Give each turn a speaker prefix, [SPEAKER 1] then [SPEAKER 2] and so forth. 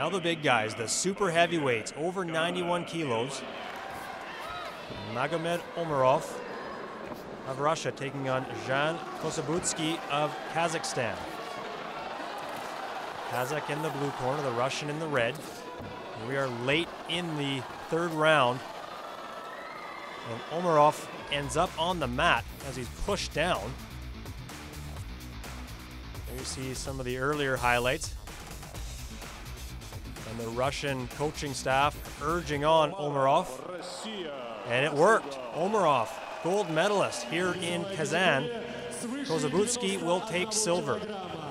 [SPEAKER 1] Now the big guys, the super heavyweights, over 91 kilos. Magomed Omarov of Russia taking on Zhan Kosobutsky of Kazakhstan. Kazakh in the blue corner, the Russian in the red. We are late in the third round. And Omarov ends up on the mat as he's pushed down. There you see some of the earlier highlights. And the Russian coaching staff urging on Omarov. And it worked. Omarov, gold medalist here in Kazan. Kosobutsky will take silver.